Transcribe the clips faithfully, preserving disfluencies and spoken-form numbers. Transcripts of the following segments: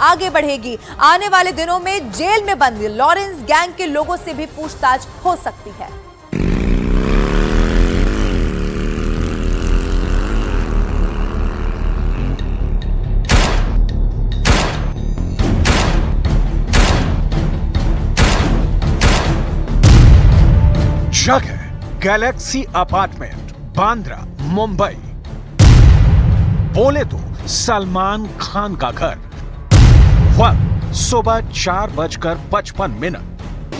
आगे बढ़ेगी। आने वाले दिनों में जेल में बंद लॉरेंस गैंग के लोगों से भी पूछताछ हो सकती है। जगह गैलेक्सी अपार्टमेंट, बांद्रा, मुंबई। बोले तो सलमान खान का घर। वक्त सुबह चार बजकर पचपन मिनट।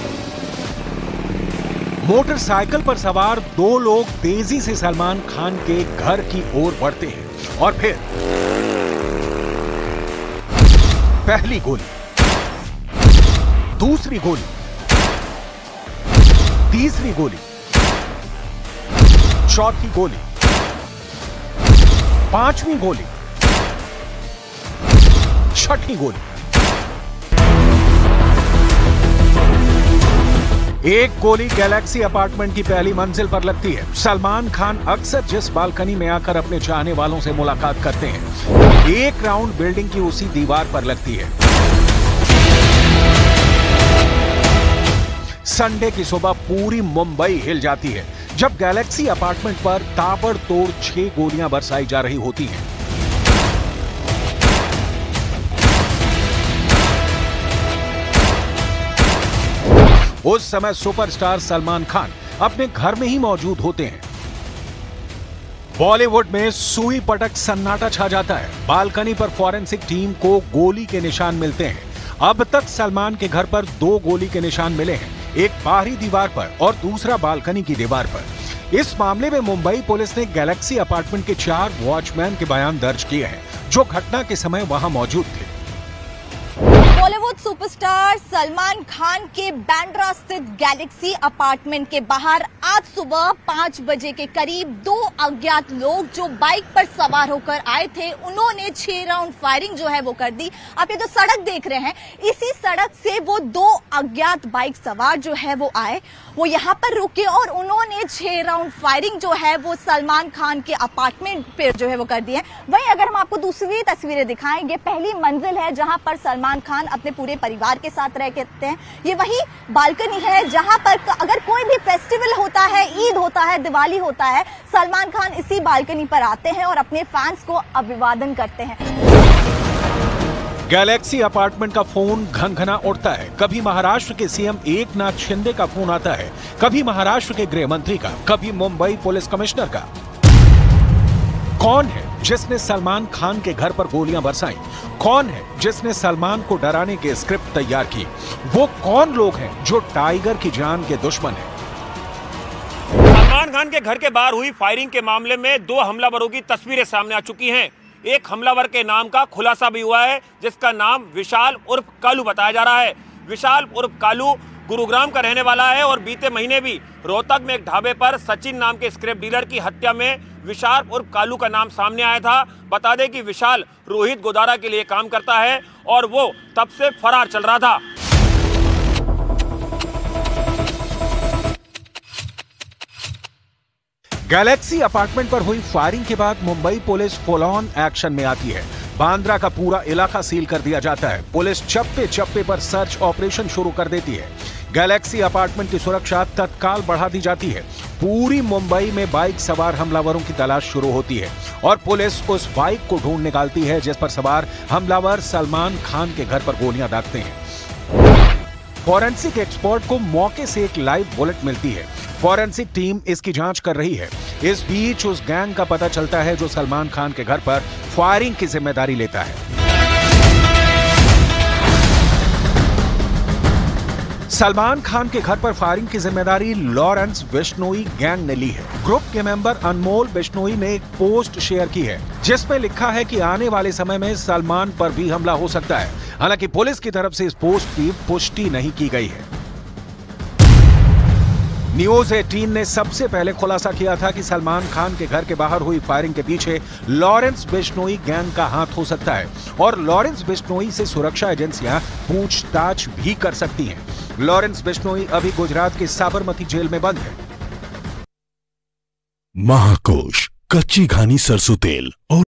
मोटरसाइकिल पर सवार दो लोग तेजी से सलमान खान के घर की ओर बढ़ते हैं और फिर पहली गोली, दूसरी गोली, तीसरी गोली, चौथी गोली, पांचवी गोली, छठी गोली। एक गोली गैलेक्सी अपार्टमेंट की पहली मंजिल पर लगती है। सलमान खान अक्सर जिस बालकनी में आकर अपने चाहने वालों से मुलाकात करते हैं, एक राउंड बिल्डिंग की उसी दीवार पर लगती है। संडे की सुबह पूरी मुंबई हिल जाती है जब गैलेक्सी अपार्टमेंट पर ताबड़तोड़ छह गोलियां बरसाई जा रही होती हैं। उस समय सुपरस्टार सलमान खान अपने घर में ही मौजूद होते हैं। बॉलीवुड में सुई पटक सन्नाटा छा जाता है। बालकनी पर फॉरेंसिक टीम को गोली के निशान मिलते हैं। अब तक सलमान के घर पर दो गोली के निशान मिले हैं, एक बाहरी दीवार पर और दूसरा बालकनी की दीवार पर। इस मामले में मुंबई पुलिस ने गैलेक्सी अपार्टमेंट के चार वॉचमैन के बयान दर्ज किए हैं जो घटना के समय वहां मौजूद थे। बॉलीवुड सुपरस्टार सलमान खान के बांद्रा स्थित गैलेक्सी अपार्टमेंट के बाहर आज सुबह पांच बजे के करीब दो अज्ञात लोग जो बाइक पर सवार होकर आए थे, उन्होंने छह राउंड फायरिंग जो है वो कर दी। आप ये जो सड़क देख रहे हैं, इसी सड़क से वो दो अज्ञात बाइक सवार जो है वो आए, वो यहाँ पर रुके और उन्होंने छह राउंड फायरिंग जो है वो सलमान खान के अपार्टमेंट पे जो है वो कर दी है। वहीं अगर हम आपको दूसरी तस्वीरें दिखाएं, ये पहली मंजिल है जहां पर सलमान खान अपने पूरे परिवार के साथ रह करते हैं। ये वही बालकनी है जहां पर अगर कोई भी फेस्टिवल होता है, ईद होता है, दिवाली होता है, सलमान खान इसी बालकनी पर आते हैं और अपने फैंस को अभिवादन करते हैं। गैलेक्सी अपार्टमेंट का फोन घनघना उठता है। कभी महाराष्ट्र के सीएम एकनाथ शिंदे का फोन आता है, कभी महाराष्ट्र के गृह मंत्री का, कभी मुंबई पुलिस कमिश्नर का। कौन है जिसने सलमान खान के घर पर गोलियां बरसाई? कौन है जिसने सलमान को डराने की स्क्रिप्ट तैयार की? वो कौन लोग हैं जो टाइगर की जान के दुश्मन हैं? सलमान खान के घर के बाहर हुई फायरिंग के मामले में दो हमलावरों की तस्वीरें सामने आ चुकी हैं। एक हमलावर के नाम का खुलासा भी हुआ है, जिसका नाम विशाल उर्फ कालू बताया जा रहा है। विशाल उर्फ कालू गुरुग्राम का रहने वाला है और बीते महीने भी रोहतक में एक ढाबे पर सचिन नाम के स्क्रैप डीलर की हत्या में विशाल उर्फ कालू का नाम सामने आया था। बता दें कि विशाल रोहित गोदारा के लिए काम करता है और वो तब से फरार चल रहा था। गैलेक्सी अपार्टमेंट पर हुई फायरिंग के बाद Mumbai police full on action में आती है। बांद्रा का पूरा इलाका सील कर दिया जाता है। पुलिस चप्पे चप्पे पर सर्च ऑपरेशन शुरू कर देती है। गैलेक्सी अपार्टमेंट की सुरक्षा तत्काल बढ़ा दी जाती है। पूरी मुंबई में बाइक सवार हमलावरों की तलाश शुरू होती है और पुलिस उस बाइक को ढूंढ निकालती है जिस पर सवार हमलावर सलमान खान के घर पर गोलियां दागते हैं। फॉरेंसिक एक्सपर्ट को मौके से एक लाइव बुलेट मिलती है। फॉरेंसिक टीम इसकी जांच कर रही है। इस बीच उस गैंग का पता चलता है जो सलमान खान के घर पर फायरिंग की जिम्मेदारी लेता है। सलमान खान के घर पर फायरिंग की जिम्मेदारी लॉरेंस बिश्नोई गैंग ने ली है। ग्रुप के मेंबर अनमोल बिश्नोई ने एक पोस्ट शेयर की है जिसमें लिखा है कि आने वाले समय में सलमान पर भी हमला हो सकता है। हालांकि पुलिस की तरफ से इस पोस्ट की पुष्टि नहीं की गई है। न्यूज अठारह ने सबसे पहले खुलासा किया था कि सलमान खान के घर के बाहर हुई फायरिंग के पीछे लॉरेंस बिश्नोई गैंग का हाथ हो सकता है और लॉरेंस बिश्नोई से सुरक्षा एजेंसियां पूछताछ भी कर सकती हैं। लॉरेंस बिश्नोई अभी गुजरात के साबरमती जेल में बंद है। महाकोश, कच्ची घानी सरसों तेल और